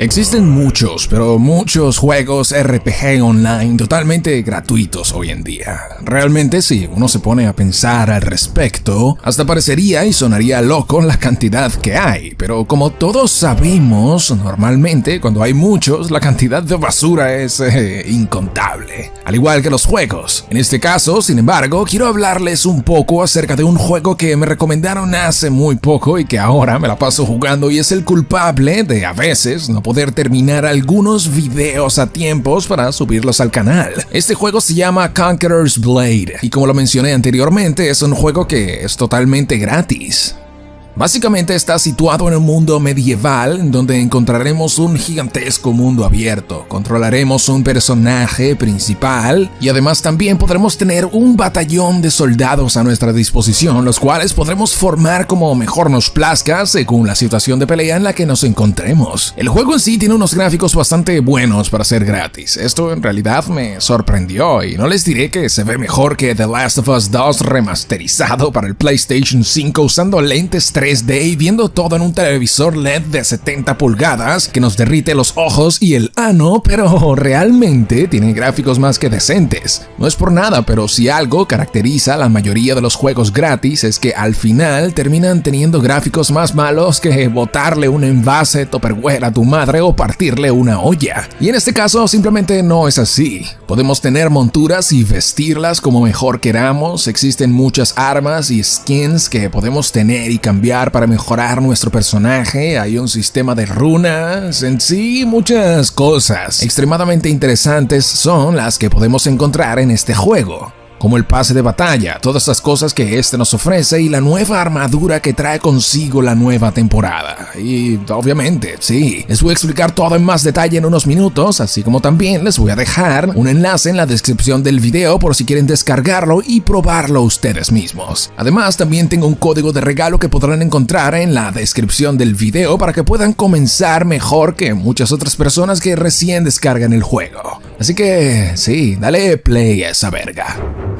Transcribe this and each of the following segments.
Existen muchos, pero muchos juegos RPG online totalmente gratuitos hoy en día. Realmente, si uno se pone a pensar al respecto, hasta parecería y sonaría loco la cantidad que hay. Pero como todos sabemos, normalmente cuando hay muchos, la cantidad de basura es incontable. Al igual que los juegos. En este caso, sin embargo, quiero hablarles un poco acerca de un juego que me recomendaron hace muy poco y que ahora me la paso jugando y es el culpable de a veces no poder terminar algunos videos a tiempos para subirlos al canal. Este juego se llama Conqueror's Blade y como lo mencioné anteriormente, es un juego que es totalmente gratis. Básicamente está situado en un mundo medieval donde encontraremos un gigantesco mundo abierto, controlaremos un personaje principal y además también podremos tener un batallón de soldados a nuestra disposición, los cuales podremos formar como mejor nos plazca según la situación de pelea en la que nos encontremos. El juego en sí tiene unos gráficos bastante buenos para ser gratis, esto en realidad me sorprendió y no les diré que se ve mejor que The Last of Us 2 remasterizado para el PlayStation 5 usando lentes 3D y viendo todo en un televisor LED de 70 pulgadas que nos derrite los ojos y el ano, pero realmente tiene gráficos más que decentes. No es por nada, pero si algo caracteriza a la mayoría de los juegos gratis es que al final terminan teniendo gráficos más malos que botarle un envase Tupperware a tu madre o partirle una olla. Y en este caso simplemente no es así. Podemos tener monturas y vestirlas como mejor queramos, existen muchas armas y skins que podemos tener y cambiar para mejorar nuestro personaje, hay un sistema de runas, en sí muchas cosas extremadamente interesantes son las que podemos encontrar en este juego. Como el pase de batalla, todas estas cosas que este nos ofrece y la nueva armadura que trae consigo la nueva temporada. Y obviamente, sí, les voy a explicar todo en más detalle en unos minutos, así como también les voy a dejar un enlace en la descripción del video por si quieren descargarlo y probarlo ustedes mismos. Además, también tengo un código de regalo que podrán encontrar en la descripción del video para que puedan comenzar mejor que muchas otras personas que recién descargan el juego. Así que, sí, dale play a esa verga.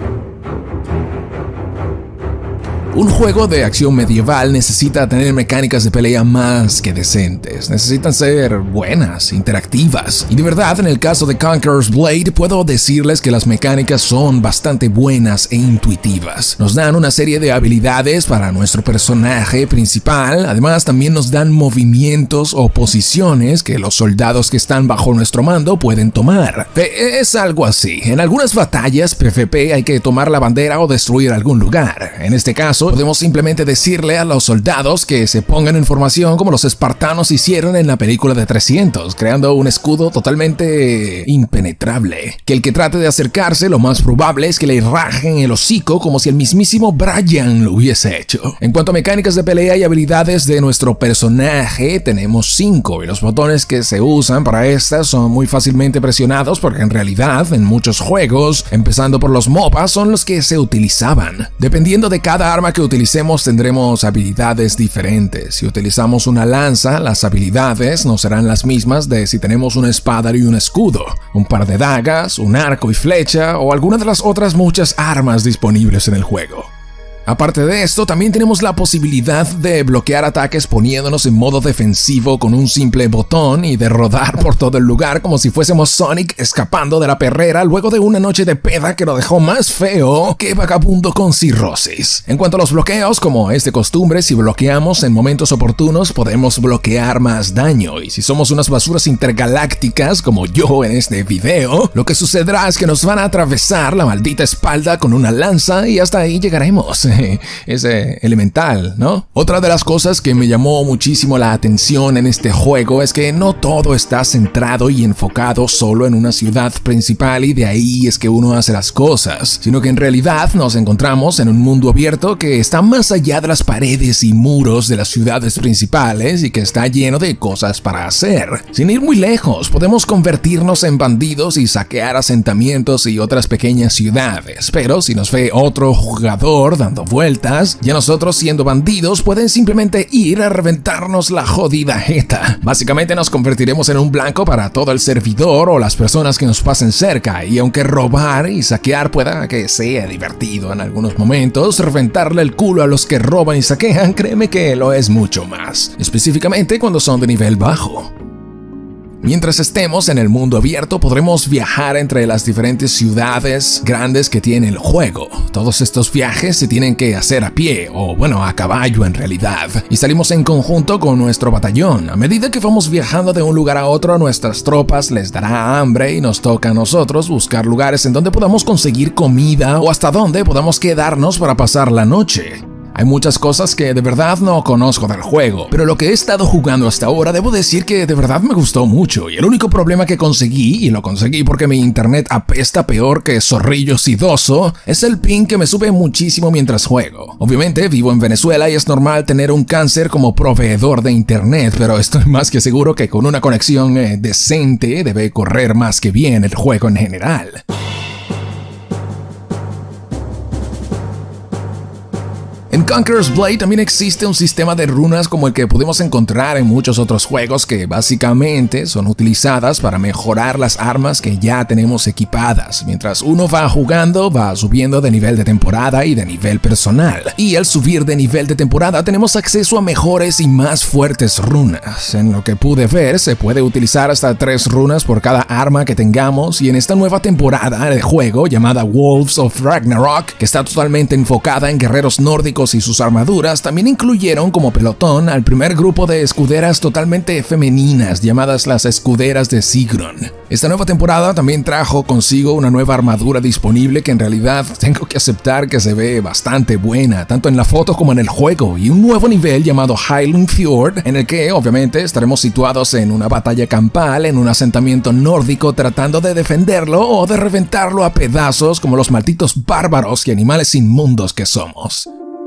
Un juego de acción medieval necesita tener mecánicas de pelea más que decentes, necesitan ser buenas, interactivas, y de verdad en el caso de Conqueror's Blade puedo decirles que las mecánicas son bastante buenas e intuitivas. Nos dan una serie de habilidades para nuestro personaje principal, además también nos dan movimientos o posiciones que los soldados que están bajo nuestro mando pueden tomar. Es algo así, en algunas batallas PvP hay que tomar la bandera o destruir algún lugar, en este caso podemos simplemente decirle a los soldados que se pongan en formación como los espartanos hicieron en la película de 300, creando un escudo totalmente impenetrable, que el que trate de acercarse lo más probable es que le rajen el hocico como si el mismísimo Brian lo hubiese hecho. En cuanto a mecánicas de pelea y habilidades de nuestro personaje, tenemos 5 y los botones que se usan para estas son muy fácilmente presionados porque en realidad en muchos juegos, empezando por los MOBA, son los que se utilizaban. Dependiendo de cada arma que utilicemos tendremos habilidades diferentes. Si utilizamos una lanza, las habilidades no serán las mismas de si tenemos una espada y un escudo, un par de dagas, un arco y flecha o alguna de las otras muchas armas disponibles en el juego. Aparte de esto, también tenemos la posibilidad de bloquear ataques poniéndonos en modo defensivo con un simple botón y de rodar por todo el lugar como si fuésemos Sonic escapando de la perrera luego de una noche de peda que lo dejó más feo que vagabundo con cirrosis. En cuanto a los bloqueos, como es de costumbre, si bloqueamos en momentos oportunos podemos bloquear más daño y si somos unas basuras intergalácticas como yo en este video, lo que sucederá es que nos van a atravesar la maldita espalda con una lanza y hasta ahí llegaremos. Es elemental, ¿no? Otra de las cosas que me llamó muchísimo la atención en este juego es que no todo está centrado y enfocado solo en una ciudad principal y de ahí es que uno hace las cosas, sino que en realidad nos encontramos en un mundo abierto que está más allá de las paredes y muros de las ciudades principales y que está lleno de cosas para hacer. Sin ir muy lejos, podemos convertirnos en bandidos y saquear asentamientos y otras pequeñas ciudades, pero si nos ve otro jugador dando vueltas, ya nosotros siendo bandidos pueden simplemente ir a reventarnos la jodida jeta. Básicamente nos convertiremos en un blanco para todo el servidor o las personas que nos pasen cerca, y aunque robar y saquear pueda que sea divertido en algunos momentos, reventarle el culo a los que roban y saquean, créeme que lo es mucho más, específicamente cuando son de nivel bajo. Mientras estemos en el mundo abierto, podremos viajar entre las diferentes ciudades grandes que tiene el juego. Todos estos viajes se tienen que hacer a pie, o bueno, a caballo en realidad, y salimos en conjunto con nuestro batallón. A medida que vamos viajando de un lugar a otro, a nuestras tropas les dará hambre y nos toca a nosotros buscar lugares en donde podamos conseguir comida o hasta donde podamos quedarnos para pasar la noche. Hay muchas cosas que de verdad no conozco del juego, pero lo que he estado jugando hasta ahora debo decir que de verdad me gustó mucho, y el único problema que conseguí, y lo conseguí porque mi internet apesta peor que zorrillo sidoso, es el ping que me sube muchísimo mientras juego. Obviamente vivo en Venezuela y es normal tener un cáncer como proveedor de internet, pero estoy más que seguro que con una conexión decente debe correr más que bien el juego en general. En Conker's Blade también existe un sistema de runas como el que podemos encontrar en muchos otros juegos que básicamente son utilizadas para mejorar las armas que ya tenemos equipadas. Mientras uno va jugando, va subiendo de nivel de temporada y de nivel personal. Y al subir de nivel de temporada tenemos acceso a mejores y más fuertes runas. En lo que pude ver, se puede utilizar hasta 3 runas por cada arma que tengamos, y en esta nueva temporada de juego llamada Wolves of Ragnarok, que está totalmente enfocada en guerreros nórdicos y sus armaduras, también incluyeron como pelotón al primer grupo de escuderas totalmente femeninas llamadas las escuderas de Sigrun. Esta nueva temporada también trajo consigo una nueva armadura disponible que en realidad tengo que aceptar que se ve bastante buena, tanto en la foto como en el juego, y un nuevo nivel llamado Highland Fjord, en el que obviamente estaremos situados en una batalla campal en un asentamiento nórdico tratando de defenderlo o de reventarlo a pedazos como los malditos bárbaros y animales inmundos que somos.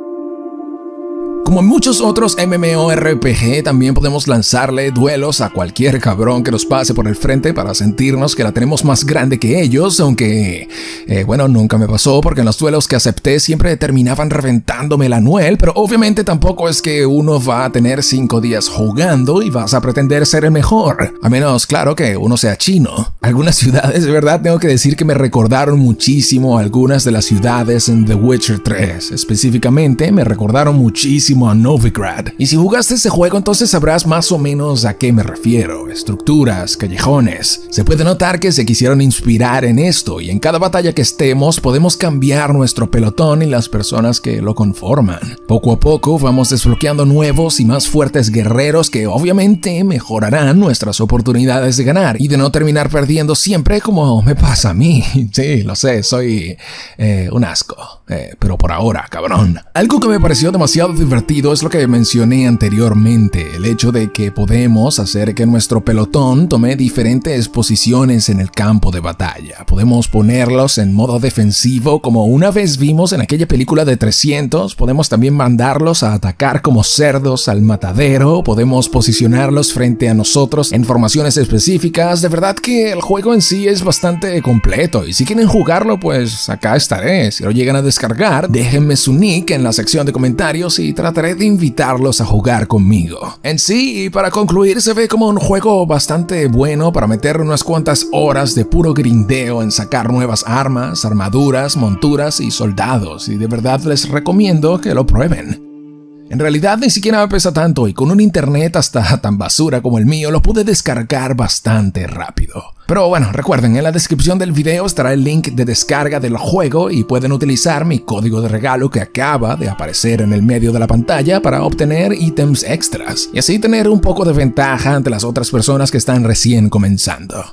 Como en muchos otros MMORPG, también podemos lanzarle duelos a cualquier cabrón que nos pase por el frente para sentirnos que la tenemos más grande que ellos, aunque, bueno, nunca me pasó porque en los duelos que acepté siempre terminaban reventándome la nuel, pero obviamente tampoco es que uno va a tener 5 días jugando y vas a pretender ser el mejor, a menos, claro, que uno sea chino. Algunas ciudades, de verdad, tengo que decir que me recordaron muchísimo algunas de las ciudades en The Witcher 3, específicamente me recordaron muchísimo a Novigrad. Y si jugaste ese juego, entonces sabrás más o menos a qué me refiero. Estructuras, callejones. Se puede notar que se quisieron inspirar en esto, y en cada batalla que estemos podemos cambiar nuestro pelotón y las personas que lo conforman. Poco a poco vamos desbloqueando nuevos y más fuertes guerreros que obviamente mejorarán nuestras oportunidades de ganar y de no terminar perdiendo siempre como me pasa a mí. Sí, lo sé, soy un asco. Pero por ahora, cabrón. Algo que me pareció demasiado divertido es lo que mencioné anteriormente, el hecho de que podemos hacer que nuestro pelotón tome diferentes posiciones en el campo de batalla. Podemos ponerlos en modo defensivo, como una vez vimos en aquella película de 300, podemos también mandarlos a atacar como cerdos al matadero, podemos posicionarlos frente a nosotros en formaciones específicas. De verdad que el juego en sí es bastante completo, y si quieren jugarlo, pues acá estaré. Si lo llegan a descargar, déjenme su nick en la sección de comentarios y trataré de invitarlos a jugar conmigo. En sí, y para concluir, se ve como un juego bastante bueno para meter unas cuantas horas de puro grindeo en sacar nuevas armas, armaduras, monturas y soldados, y de verdad les recomiendo que lo prueben. En realidad ni siquiera me pesa tanto, y con un internet hasta tan basura como el mío lo pude descargar bastante rápido. Pero bueno, recuerden, en la descripción del video estará el link de descarga del juego y pueden utilizar mi código de regalo que acaba de aparecer en el medio de la pantalla para obtener ítems extras y así tener un poco de ventaja ante las otras personas que están recién comenzando.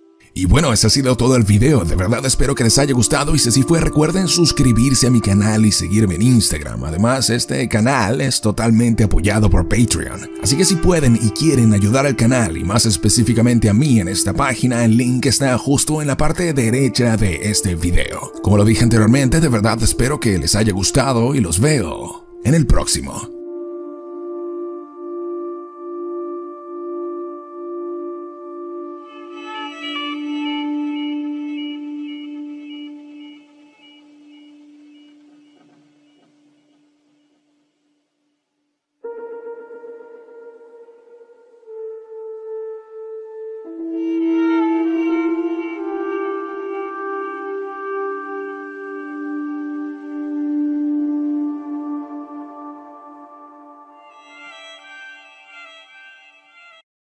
Y bueno, ese ha sido todo el video. De verdad espero que les haya gustado, y si así fue, recuerden suscribirse a mi canal y seguirme en Instagram. Además, este canal es totalmente apoyado por Patreon, así que si pueden y quieren ayudar al canal y más específicamente a mí en esta página, el link está justo en la parte derecha de este video. Como lo dije anteriormente, de verdad espero que les haya gustado y los veo en el próximo.